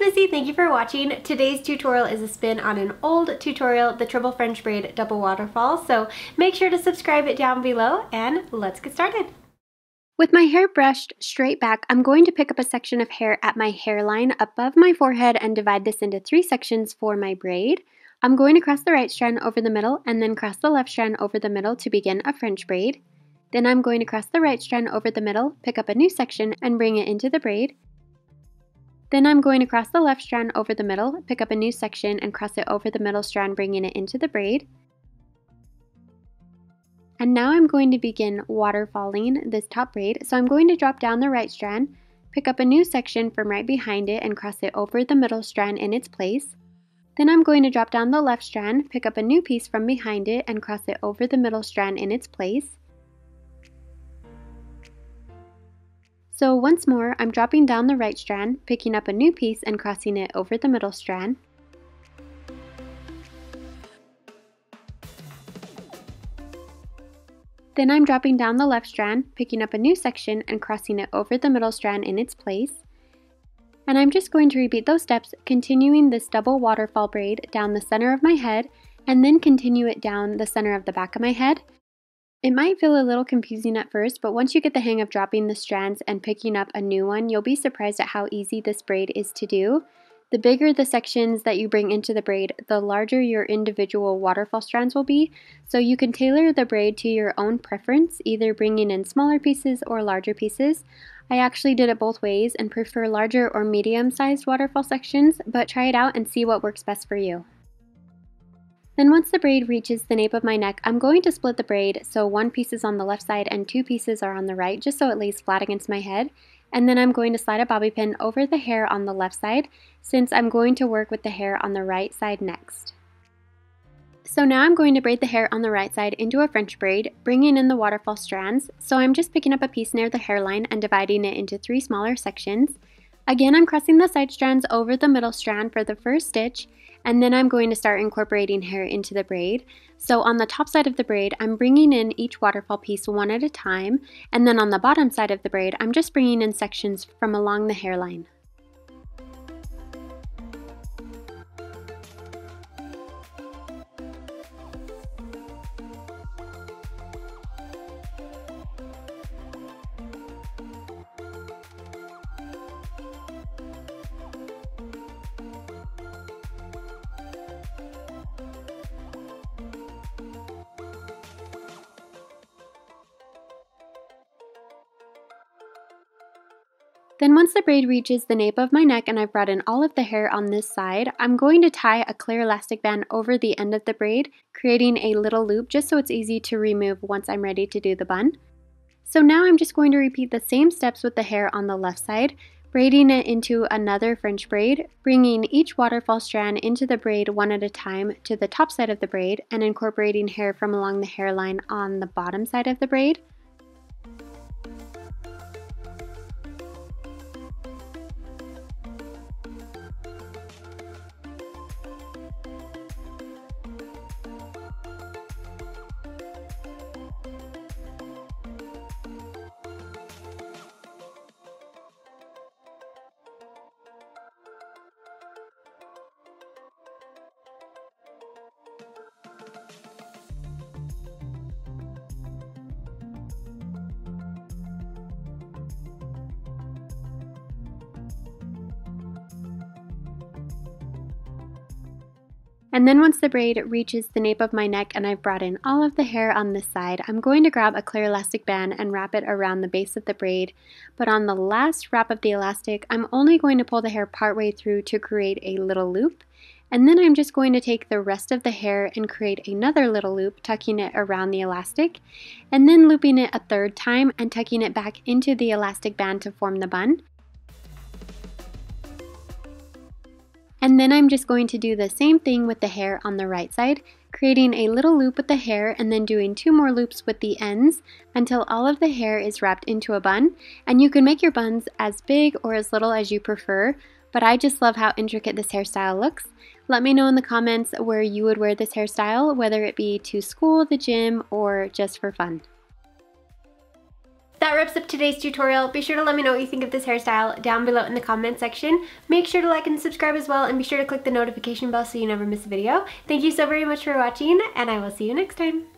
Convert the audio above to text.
Missy, thank you for watching. Today's tutorial is a spin on an old tutorial, the Triple French Braid Double Waterfall, so make sure to subscribe it down below and let's get started. With my hair brushed straight back, I'm going to pick up a section of hair at my hairline above my forehead and divide this into 3 sections for my braid. I'm going to cross the right strand over the middle and then cross the left strand over the middle to begin a French braid. Then I'm going to cross the right strand over the middle, pick up a new section, and bring it into the braid. Then I'm going to cross the left strand over the middle, pick up a new section, and cross it over the middle strand, bringing it into the braid. And now I'm going to begin waterfalling this top braid. So I'm going to drop down the right strand, pick up a new section from right behind it, and cross it over the middle strand in its place. Then I'm going to drop down the left strand, pick up a new piece from behind it, and cross it over the middle strand in its place. So once more, I'm dropping down the right strand, picking up a new piece and crossing it over the middle strand. Then I'm dropping down the left strand, picking up a new section and crossing it over the middle strand in its place. And I'm just going to repeat those steps, continuing this double waterfall braid down the center of my head and then continue it down the center of the back of my head. It might feel a little confusing at first, but once you get the hang of dropping the strands and picking up a new one, you'll be surprised at how easy this braid is to do. The bigger the sections that you bring into the braid, the larger your individual waterfall strands will be, so you can tailor the braid to your own preference, either bringing in smaller pieces or larger pieces. I actually did it both ways and prefer larger or medium-sized waterfall sections, but try it out and see what works best for you. Then once the braid reaches the nape of my neck, I'm going to split the braid so 1 piece is on the left side and 2 pieces are on the right, just so it lays flat against my head. And then I'm going to slide a bobby pin over the hair on the left side, since I'm going to work with the hair on the right side next. So now I'm going to braid the hair on the right side into a French braid, bringing in the waterfall strands. So I'm just picking up a piece near the hairline and dividing it into 3 smaller sections. Again, I'm crossing the side strands over the middle strand for the first stitch, and then I'm going to start incorporating hair into the braid. So on the top side of the braid, I'm bringing in each waterfall piece one at a time, and then on the bottom side of the braid, I'm just bringing in sections from along the hairline. Then once the braid reaches the nape of my neck and I've brought in all of the hair on this side, I'm going to tie a clear elastic band over the end of the braid, creating a little loop just so it's easy to remove once I'm ready to do the bun. So now I'm just going to repeat the same steps with the hair on the left side, braiding it into another French braid, bringing each waterfall strand into the braid one at a time to the top side of the braid, and incorporating hair from along the hairline on the bottom side of the braid. And then once the braid reaches the nape of my neck and I've brought in all of the hair on this side, I'm going to grab a clear elastic band and wrap it around the base of the braid. But on the last wrap of the elastic, I'm only going to pull the hair partway through to create a little loop. And then I'm just going to take the rest of the hair and create another little loop, tucking it around the elastic, and then looping it a 3rd time and tucking it back into the elastic band to form the bun. And then I'm just going to do the same thing with the hair on the right side, creating a little loop with the hair and then doing 2 more loops with the ends until all of the hair is wrapped into a bun. And you can make your buns as big or as little as you prefer, but I just love how intricate this hairstyle looks. Let me know in the comments where you would wear this hairstyle, whether it be to school, the gym, or just for fun. That wraps up today's tutorial. Be sure to let me know what you think of this hairstyle down below in the comment section. Make sure to like and subscribe as well, and be sure to click the notification bell so you never miss a video. Thank you so very much for watching, and I will see you next time.